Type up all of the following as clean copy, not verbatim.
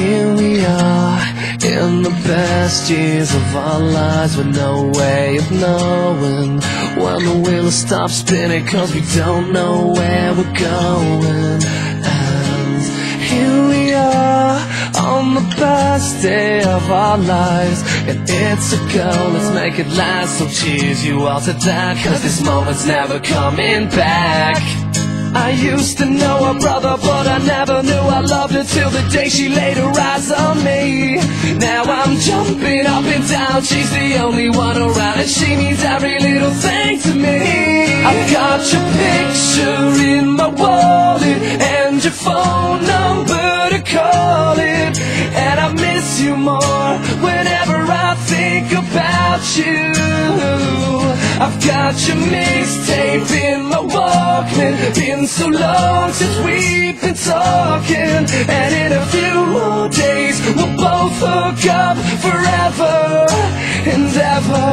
Here we are in the best years of our lives, with no way of knowing when the wheel stops spinning, 'cause we don't know where we're going. And here we are on the best day of our lives, and it's a go, let's make it last. So cheers you all to that, 'cause this moment's never coming back. I used to know her brother, but I never knew I loved her till the day she laid her eyes on me. Now I'm jumping up and down, she's the only one around, and she means every little thing to me. I've got your picture in my wallet and your phone number to call it, and I miss you more whenever I think about you. I've got your mixtape in my Walkman, been so long since we've been talking, and in a few more days we'll both hook up forever and ever.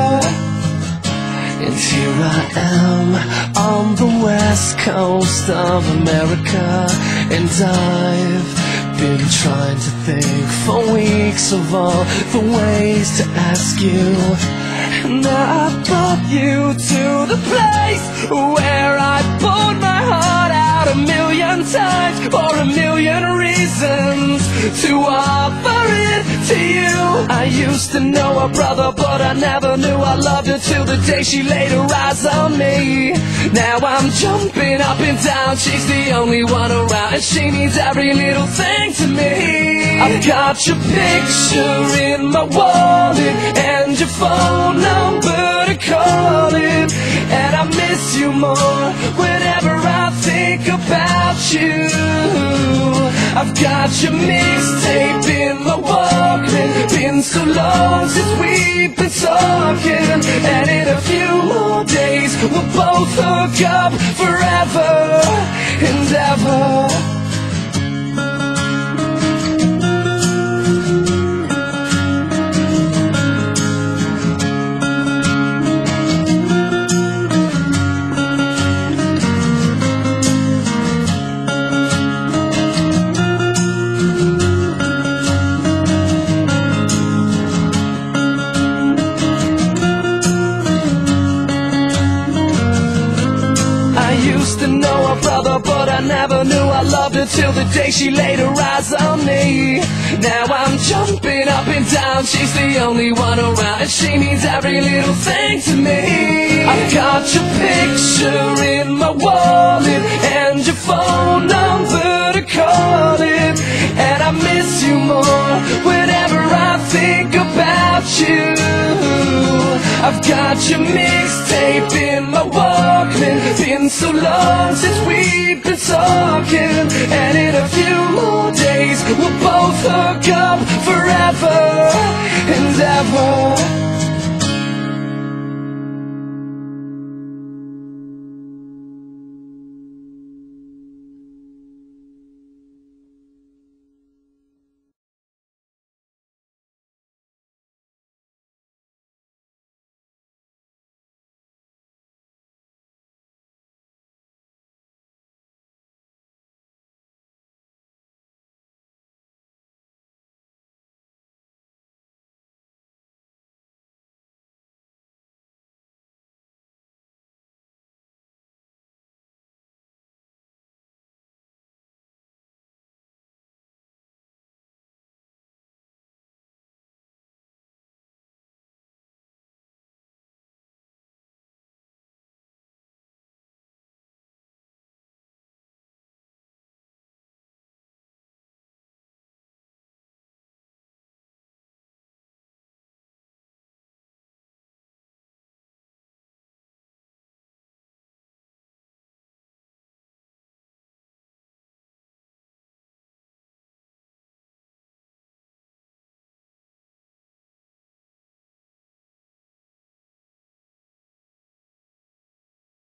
And here I am on the west coast of America, and I've been trying to think for weeks of all the ways to ask you. And I brought you to the place where I poured my heart out a million times for a million reasons to offer it to you. I used to know her brother, but I never knew I loved her till the day she laid her eyes on me. Now I'm jumping up and down, she's the only one around, and she means every little thing to me. I've got your picture in my wallet and your phone number to call it, and I miss you more whenever I think about you. I've got your mixtape in my Walkman, been so long since we've been talking, and in a few more days we'll both hook up forever and ever. I used to know her brother, but I never knew I loved her till the day she laid her eyes on me. Now I'm jumping up and down, she's the only one around, and she means every little thing to me. I've got your picture in my wallet and your phone number to call it, and I miss you more whenever I think about you. I've got your mixtape in my Walkman, been so long since we've been talking, and in a few more days we'll both hook up forever and ever.